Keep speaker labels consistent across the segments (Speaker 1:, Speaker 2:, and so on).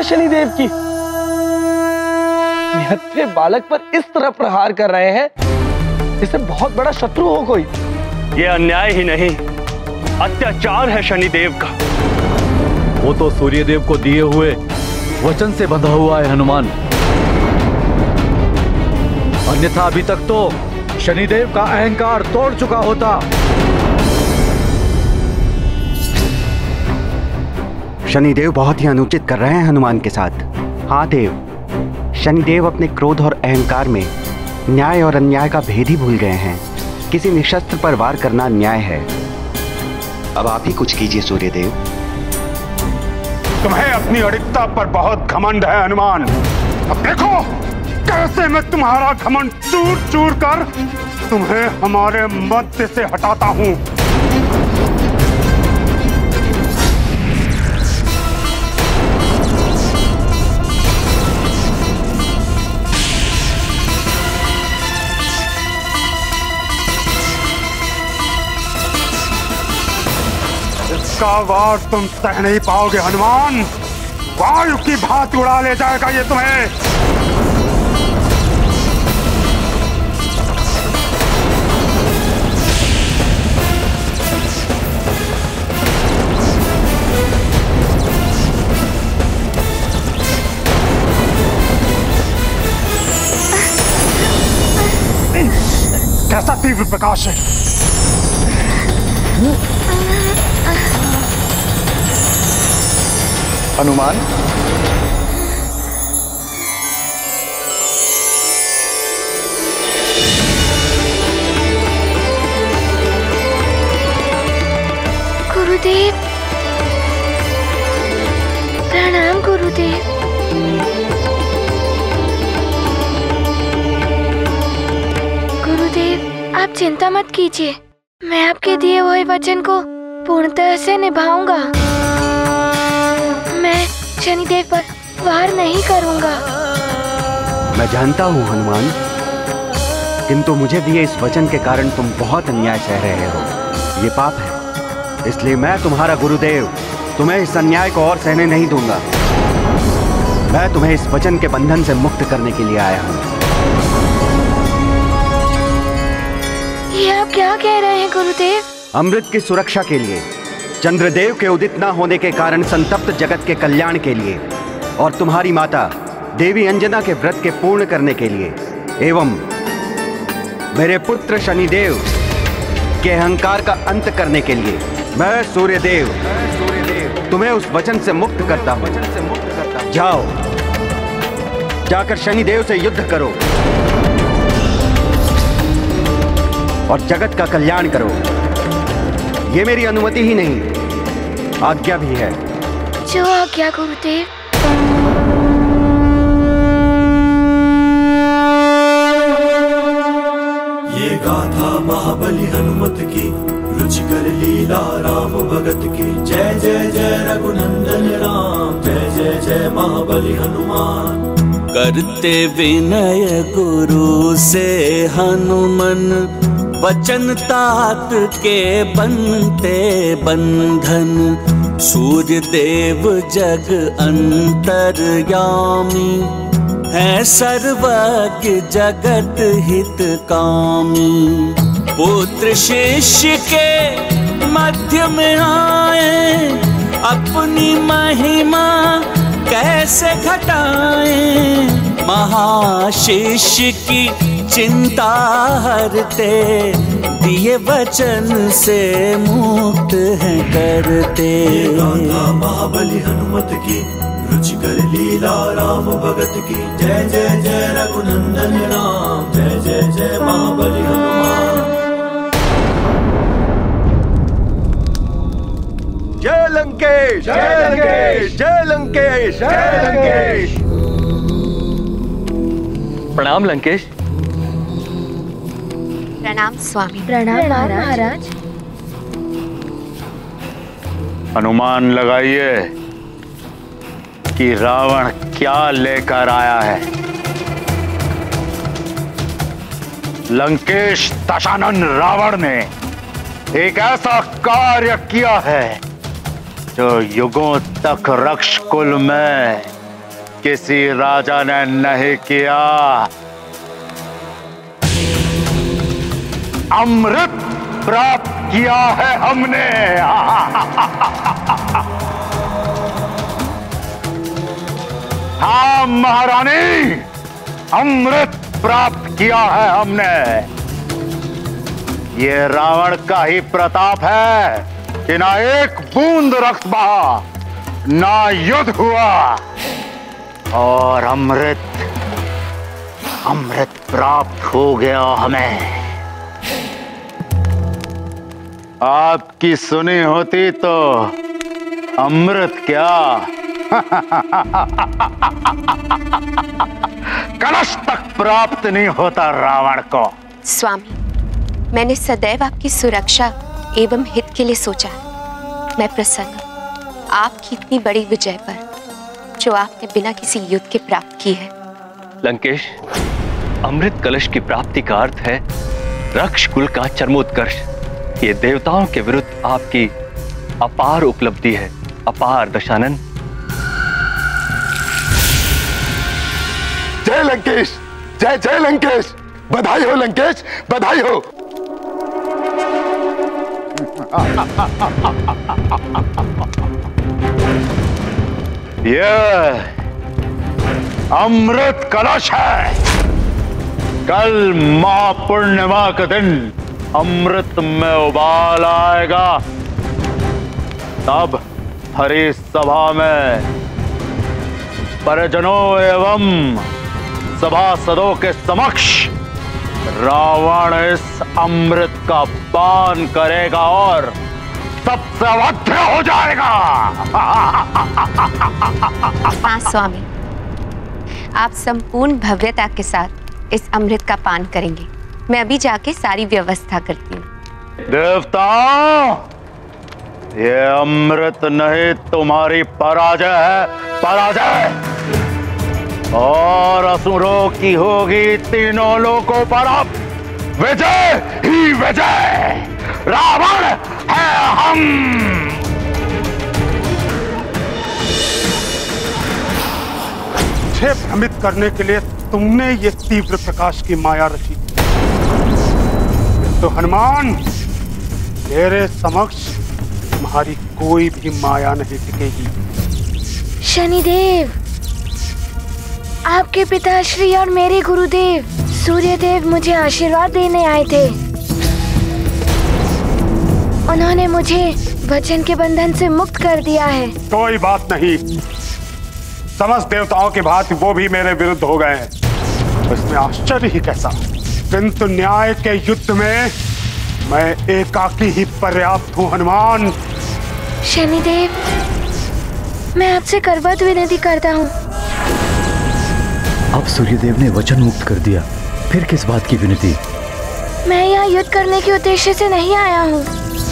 Speaker 1: शनिदेव की? निहत्थे बालक पर इस तरह प्रहार कर रहे हैं जैसे बहुत बड़ा शत्रु हो कोई।
Speaker 2: ये अन्याय ही नहीं, अत्याचार है शनिदेव का।
Speaker 3: वो तो सूर्यदेव को दिए हुए वचन से बंधा हुआ है हनुमान, अन्यथा अभी तक तो शनिदेव का अहंकार तोड़ चुका होता।
Speaker 4: शनिदेव बहुत ही अनुचित कर रहे हैं हनुमान के साथ। हाँ देव, शनिदेव अपने क्रोध और अहंकार में न्याय और अन्याय का भेद ही भूल गए हैं। किसी निशस्त्र पर वार करना अन्याय है। अब आप ही कुछ कीजिए सूर्यदेव।
Speaker 5: तुम्हें अपनी अड़िकता पर बहुत घमंड है हनुमान। अब देखो कैसे मैं तुम्हारा घमंड चूर चूर कर तुम्हें हमारे मध्य से हटाता हूं। इसका वार तुम सह नहीं पाओगे हनुमान। वायु की भांति उड़ा ले जाएगा ये तुम्हें। कैसा तीव्र प्रकाश है।
Speaker 6: हनुमान,
Speaker 7: गुरुदेव, प्रणाम गुरुदेव। गुरुदेव, आप चिंता मत कीजिए, मैं आपके दिए हुए वचन को पूर्णतः से निभाऊंगा। मैं शनिदेव पर वार नहीं करूंगा।
Speaker 4: मैं जानता हूँ हनुमान, किंतु मुझे दिए इस वचन के कारण तुम बहुत अन्याय सह रहे हो। ये पाप है, इसलिए मैं तुम्हारा गुरुदेव तुम्हें इस अन्याय को और सहने नहीं दूंगा। मैं तुम्हें इस वचन के बंधन से मुक्त करने के लिए आया हूँ।
Speaker 7: ये आप क्या कह रहे हैं गुरुदेव?
Speaker 4: अमृत की सुरक्षा के लिए, चंद्रदेव के उदित न होने के कारण संतप्त जगत के कल्याण के लिए, और तुम्हारी माता देवी अंजना के व्रत के पूर्ण करने के लिए, एवं मेरे पुत्र शनिदेव के अहंकार का अंत करने के लिए, मैं सूर्यदेव तुम्हें उस वचन से मुक्त करता हूं। जाओ, जाकर शनिदेव से युद्ध करो और जगत का कल्याण करो। ये मेरी अनुमति ही नहीं, आज्ञा भी है।
Speaker 7: जो आज्ञा गुरुदेव।
Speaker 8: ये गाथा महाबली हनुमत की, रुचिकर लीला राम भगत की। जय जय जय रघुनंदन राम, जय जय जय महाबली हनुमान।
Speaker 9: करते विनय गुरु से हनुमन, वचन तात के बनते बंधन। सूर्य देव जग अंतर्यामी, है सर्वज्ञ जगत हित कामी। पुत्र शिष्य के मध्य में आए, अपनी महिमा कैसे घटाएं। महाशिष्य की चिंता हरते, दिए वचन से मुक्त है करते।
Speaker 8: महाबली हनुमत की, रुचिकर लीला राम भगत की। जय जय जय रघुनंदन राम, जय जय जय महाबली हनुमान।
Speaker 4: जय लंकेश, जय लंकेश, जय लंकेश, जय लंकेश।
Speaker 1: प्रणाम लंकेश।
Speaker 10: प्रणाम स्वामी।
Speaker 7: प्रणाम महाराज।
Speaker 2: अनुमान लगाइए कि रावण क्या लेकर आया है। लंकेश दशानन रावण ने एक ऐसा कार्य किया है जो युगों तक रक्षकुल में
Speaker 3: किसी राजा ने नहीं किया। अमृत प्राप्त किया है हमने। हाँ महारानी, अमृत प्राप्त किया है हमने। ये रावण का ही प्रताप है कि ना एक बूंद रक्त बहा, ना युद्ध हुआ, और अमृत प्राप्त हो गया हमें। आपकी सुनी होती तो अमृत क्या कलश तक प्राप्त नहीं होता रावण को।
Speaker 6: स्वामी, मैंने सदैव आपकी सुरक्षा एवं हित के लिए सोचा। मैं प्रसन्न आपकी इतनी बड़ी विजय पर, जो आपने बिना किसी युद्ध के प्राप्त की है।
Speaker 2: लंकेश, अमृत कलश की प्राप्ति का अर्थ है रक्ष कुल का चरमोत्कर्ष। ये देवताओं के विरुद्ध आपकी अपार उपलब्धि है। अपार दशानन।
Speaker 5: जय लंकेश, जय जय लंकेश। बधाई हो लंकेश, बधाई हो।
Speaker 3: ये अमृत कलश है। कल महापूर्णिमा के दिन अमृत में उबाल आएगा। तब हरि सभा में परिजनों एवं सभासदों के समक्ष रावण इस अमृत का पान करेगा और सबसे अवध्य हो जाएगा।
Speaker 6: हाँ स्वामी, आप संपूर्ण भव्यता के साथ इस अमृत का पान करेंगे। मैं अभी जाके सारी व्यवस्था करती हूँ।
Speaker 3: देवताओं, ये अमृत नहीं तुम्हारी पराजय है, पराजय। और असुरों की होगी तीनों लोकों पर अब विजय ही विजय। रावण है हम।
Speaker 5: मुझे भ्रमित करने के लिए तुमने ये तीव्र प्रकाश की माया रची, तो हनुमान, मेरे समक्ष तुम्हारी कोई भी माया नहीं टिकेगी।
Speaker 7: शनिदेव, आपके पिताश्री और मेरे गुरुदेव सूर्यदेव मुझे आशीर्वाद देने आए थे। उन्होंने मुझे वचन के बंधन से मुक्त कर दिया है।
Speaker 5: कोई बात नहीं, समस्त देवताओं की भांति वो भी मेरे विरुद्ध हो गए हैं, इसमें आश्चर्य ही कैसा। किंतु न्याय के युद्ध में मैं एकाकी ही पर्याप्त हूँ हनुमान।
Speaker 7: शनिदेव, मैं आपसे करबद्ध विनती करता हूँ।
Speaker 3: अब सूर्यदेव ने वचन मुक्त कर दिया, फिर किस बात की विनती?
Speaker 7: मैं यहाँ युद्ध करने के उद्देश्य से नहीं आया हूँ।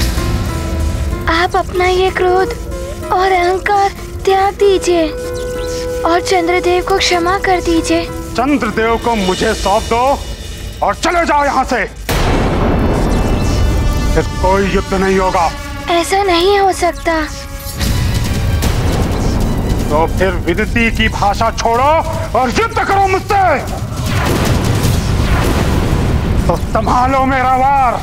Speaker 7: आप अपना ये क्रोध और अहंकार त्याग दीजिए और चंद्रदेव को क्षमा कर दीजिए।
Speaker 5: चंद्रदेव को मुझे सौंप दो और चले जाओ यहाँ से। फिर कोई युद्ध नहीं होगा।
Speaker 7: ऐसा नहीं हो सकता।
Speaker 5: तो फिर विनती की भाषा छोड़ो और युद्ध करो मुझसे। तो संभालो मेरा वार।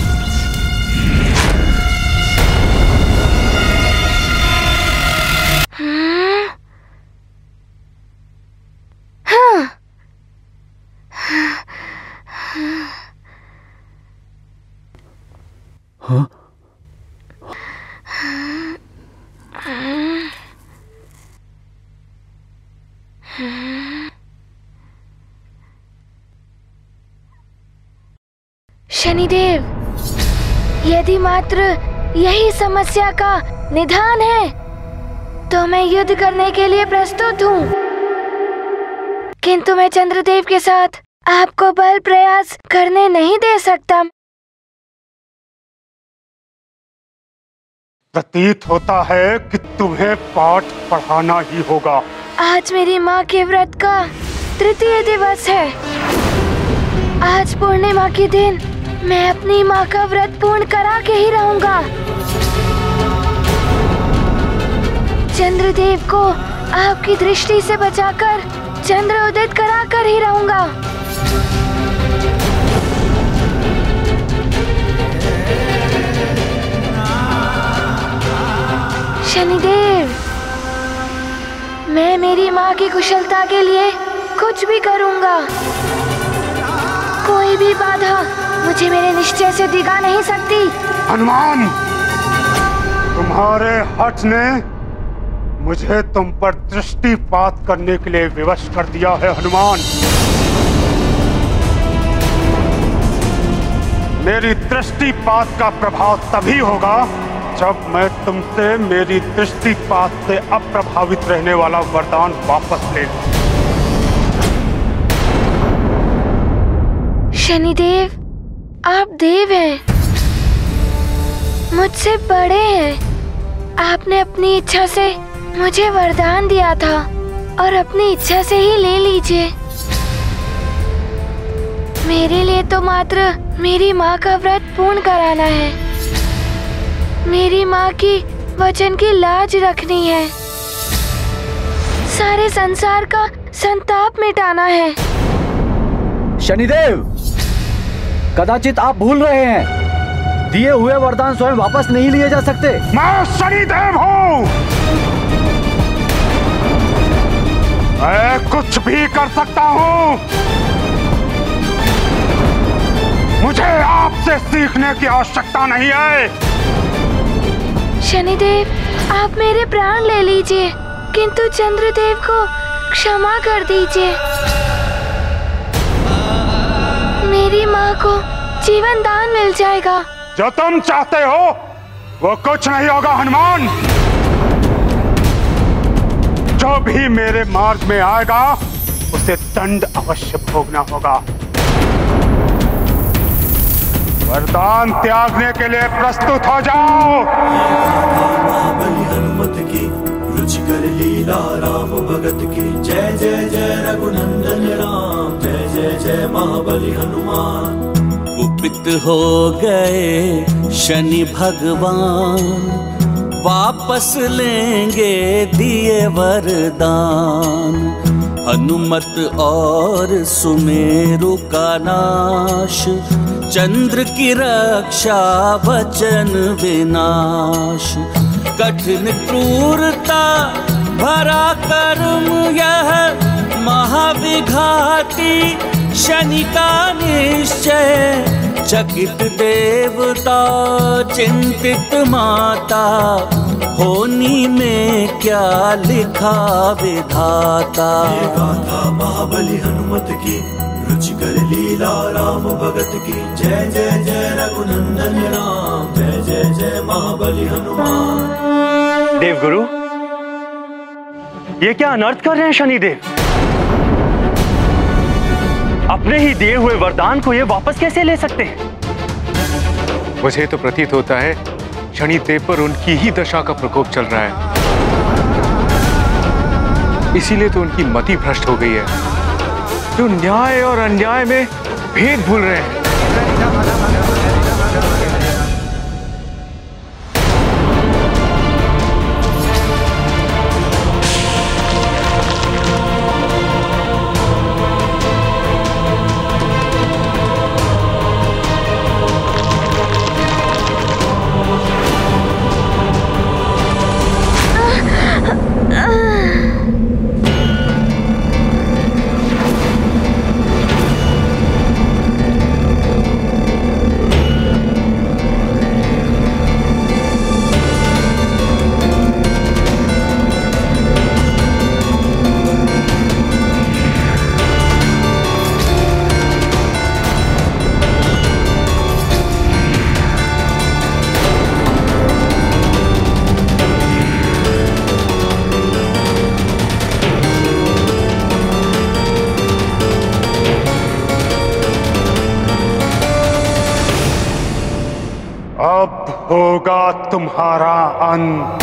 Speaker 7: शनिदेव, यदि मात्र यही समस्या का निदान है तो मैं युद्ध करने के लिए प्रस्तुत हूँ, किंतु मैं चंद्रदेव के साथ आपको बल प्रयास करने नहीं दे सकता।
Speaker 5: प्रतीत होता है कि तुम्हें पाठ पढ़ाना ही होगा।
Speaker 7: आज मेरी माँ के व्रत का तृतीय दिवस है। आज पूर्णिमा के दिन मैं अपनी माँ का व्रत पूर्ण करा के ही रहूंगा। चंद्रदेव को आपकी दृष्टि से बचाकर चंद्र उदित कराकर ही रहूंगा। शनिदेव, मैं मेरी माँ की कुशलता के लिए कुछ भी करूंगा। कोई भी बाधा मुझे मेरे निश्चय से डिगा नहीं सकती।
Speaker 5: हनुमान, तुम्हारे हठ ने मुझे तुम पर दृष्टिपात करने के लिए विवश कर दिया है। हनुमान, मेरी दृष्टिपात का प्रभाव तभी होगा जब मैं तुमसे मेरी दृष्टिपात से अप्रभावित रहने वाला वरदान वापस ले लूं।
Speaker 7: शनिदेव, आप देव हैं, मुझसे बड़े हैं। आपने अपनी इच्छा से मुझे वरदान दिया था और अपनी इच्छा से ही ले लीजिए। मेरे लिए तो मात्र मेरी माँ का व्रत पूर्ण कराना है, मेरी माँ की वचन की लाज रखनी है, सारे संसार का संताप मिटाना है।
Speaker 10: शनिदेव, कदाचित आप भूल रहे हैं, दिए हुए वरदान स्वयं वापस नहीं लिए जा सकते।
Speaker 5: मैं शनिदेव हूँ, मैं कुछ भी कर सकता हूँ। मुझे आपसे सीखने की आवश्यकता नहीं है।
Speaker 7: शनिदेव, आप मेरे प्राण ले लीजिए, किंतु चंद्रदेव को क्षमा कर दीजिए। मेरी माँ को जीवन दान मिल जाएगा।
Speaker 5: जो तुम चाहते हो वो कुछ नहीं होगा हनुमान। जो भी मेरे मार्ग में आएगा उसे दंड अवश्य भोगना होगा। वरदान त्यागने के लिए प्रस्तुत हो जाओ।
Speaker 8: महाबली हनुमत की रुचिकर लीला राम भगत की। जय जय जय रघुनंदन राम, जय जय जय महाबली हनुमान।
Speaker 9: कुपित हो गए शनि भगवान, वापस लेंगे दिए वरदान। हनुमत और सुमेरु का नाश, चंद्र की रक्षा वचन विनाश। कठिन क्रूरता भरा कर्म यह, महाविघाती शनि का निश्चय। चकित देवता चिंतित माता, होनी में क्या लिखा विधाता।
Speaker 8: ये गाथा महाबली हनुमत की, रुचिकर लीला राम भगत की। जय जय जय रघुनंदन राम, जय जय जय महाबली हनुमान।
Speaker 2: देवगुरु, ये क्या अनर्थ कर रहे हैं शनिदेव? अपने ही दिए हुए वरदान को ये वापस कैसे ले सकते हैं?
Speaker 11: मुझे तो प्रतीत होता है शनिदेव पर उनकी ही दशा का प्रकोप चल रहा है, इसीलिए तो उनकी मति भ्रष्ट हो गई है। जो न्याय और अन्याय में भेद भूल रहे हैं।
Speaker 5: अब होगा तुम्हारा अंत।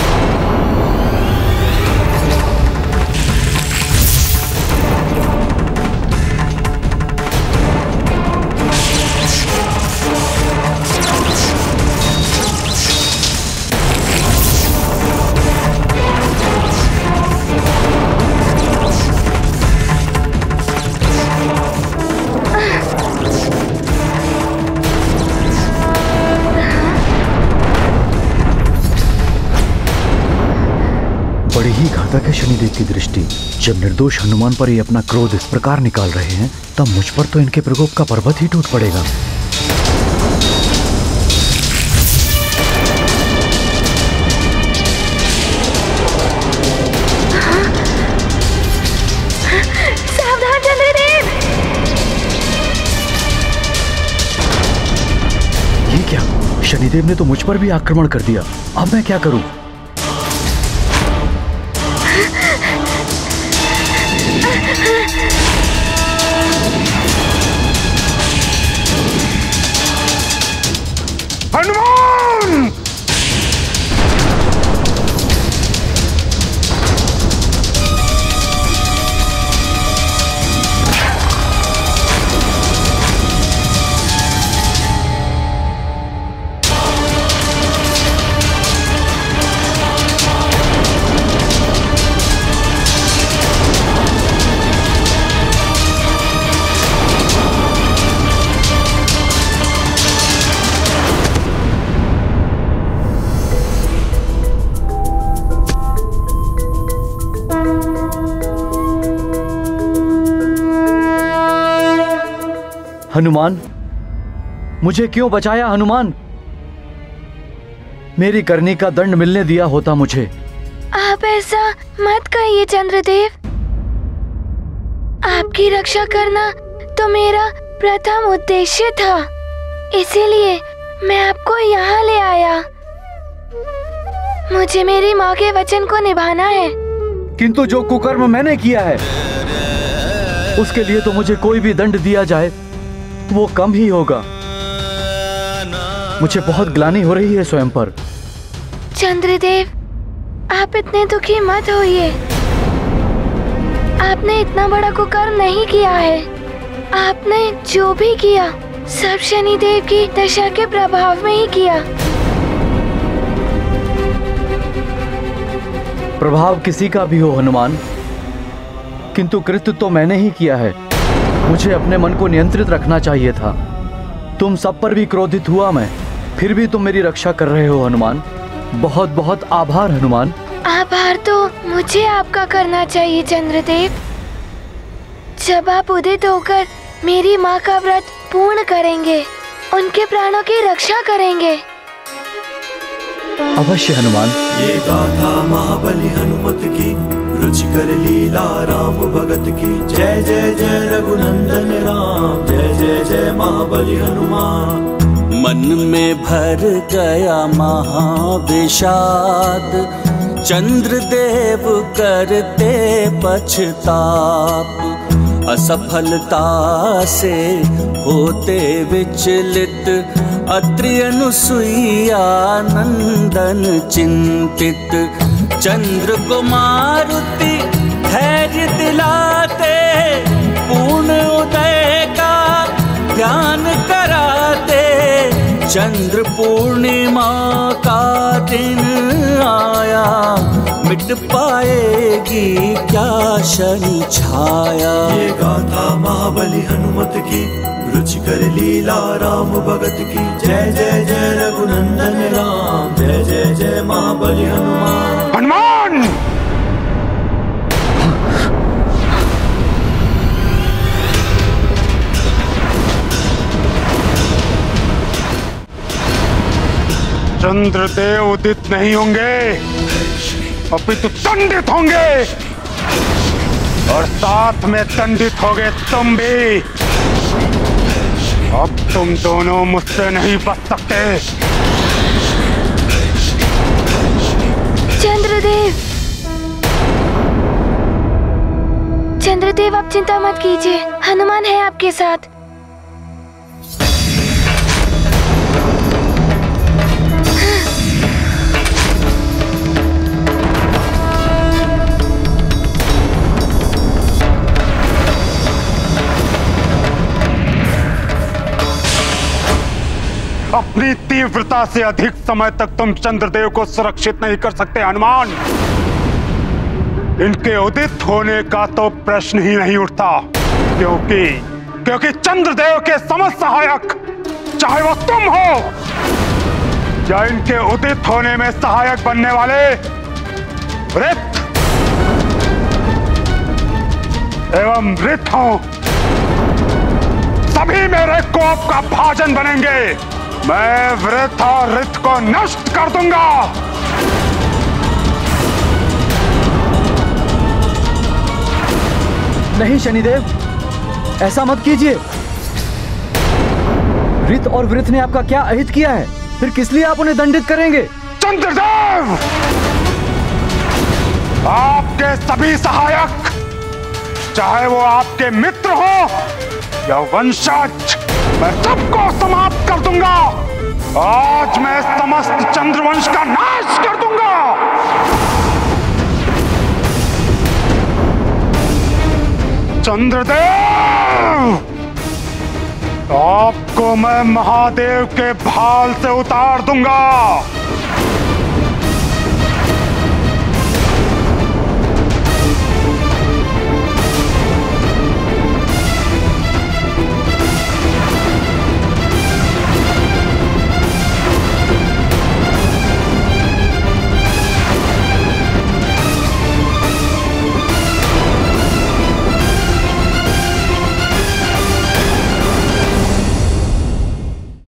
Speaker 10: तक है शनिदेव की दृष्टि। जब निर्दोष हनुमान पर ये अपना क्रोध इस प्रकार निकाल रहे हैं, तब मुझ पर तो इनके प्रकोप का पर्वत ही टूट पड़ेगा।
Speaker 7: सावधान चंद्रदेव!
Speaker 10: ये क्या? शनिदेव ने तो मुझ पर भी आक्रमण कर दिया। अब मैं क्या करूं?
Speaker 5: हनुमान!
Speaker 10: हनुमान, मुझे क्यों बचाया हनुमान? मेरी करनी का दंड मिलने दिया होता मुझे।
Speaker 7: आप ऐसा मत कहिए चंद्रदेव। आपकी रक्षा करना तो मेरा प्रथम उद्देश्य था, इसीलिए मैं आपको यहाँ ले आया। मुझे मेरी माँ के वचन को निभाना है।
Speaker 10: किंतु जो कुकर्म मैंने किया है, उसके लिए तो मुझे कोई भी दंड दिया जाए वो कम ही होगा। मुझे बहुत ग्लानि हो रही है स्वयं पर।
Speaker 7: चंद्रदेव, आप इतने दुखी मत होइए। आपने इतना बड़ा कुकर्म नहीं किया है। आपने जो भी किया सब शनिदेव की दशा के प्रभाव में ही किया।
Speaker 10: प्रभाव किसी का भी हो हनुमान, किंतु कृत्य तो मैंने ही किया है। मुझे अपने मन को नियंत्रित रखना चाहिए था। तुम सब पर भी क्रोधित हुआ मैं, फिर भी तुम मेरी रक्षा कर रहे हो हनुमान। बहुत बहुत आभार हनुमान।
Speaker 7: आभार तो मुझे आपका करना चाहिए चंद्रदेव। जब आप उदित होकर मेरी माँ का व्रत पूर्ण करेंगे, उनके प्राणों की रक्षा करेंगे।
Speaker 10: अवश्य हनुमान।
Speaker 8: ये गाथा महाबली हनुमत की, रुचिकर लीला राम भगत की। जय जय जय रघुनंदन राम, जय जय जय महाबली हनुमान।
Speaker 9: मन में भर गया महाविषाद, चंद्रदेव करते पछताप। असफलता से होते विचलित, अत्रि अनुसुईया नंदन चिंतित। चंद्र को मारुति धैर्य दिलाते, पूर्ण उदय का ध्यान कराते। चंद्र पूर्णिमा का दिन आया, मिट पाएगी क्या शनि छाया।
Speaker 8: ये गाथा महाबली हनुमत की, रुचिकर लीला राम भगत की। जय जय जय रघुनंदन राम, जय जय जय महाबली हनुमान।
Speaker 5: हनुमान! चंद्रदेव उदित नहीं होंगे, अपितु दंडित होंगे, और साथ में दंडित होगे तुम भी। अब तुम दोनों मुझसे नहीं बच सकते।
Speaker 7: चंद्रदेव, चंद्रदेव आप चिंता मत कीजिए, हनुमान है आपके साथ।
Speaker 5: अपनी तीव्रता से अधिक समय तक तुम चंद्रदेव को सुरक्षित नहीं कर सकते हनुमान। इनके उदित होने का तो प्रश्न ही नहीं उठता, क्योंकि चंद्रदेव के समस्त सहायक, चाहे वो तुम हो या इनके उदित होने में सहायक बनने वाले रित, एवं वृत्त हूं, सभी मेरे कोप का भाजन बनेंगे। मैं वृत्त और ऋत को नष्ट कर दूंगा।
Speaker 10: नहीं शनिदेव, ऐसा मत कीजिए। ऋत और वृत्त ने आपका क्या अहित किया है? फिर किस लिए आप उन्हें दंडित करेंगे?
Speaker 5: चंद्रदेव, आपके सभी सहायक, चाहे वो आपके मित्र हो या वंशज, मैं सबको समाप्त कर दूंगा। आज मैं समस्त चंद्रवंश का नाश कर दूंगा। चंद्रदेव, आपको मैं महादेव के भाल से उतार दूंगा।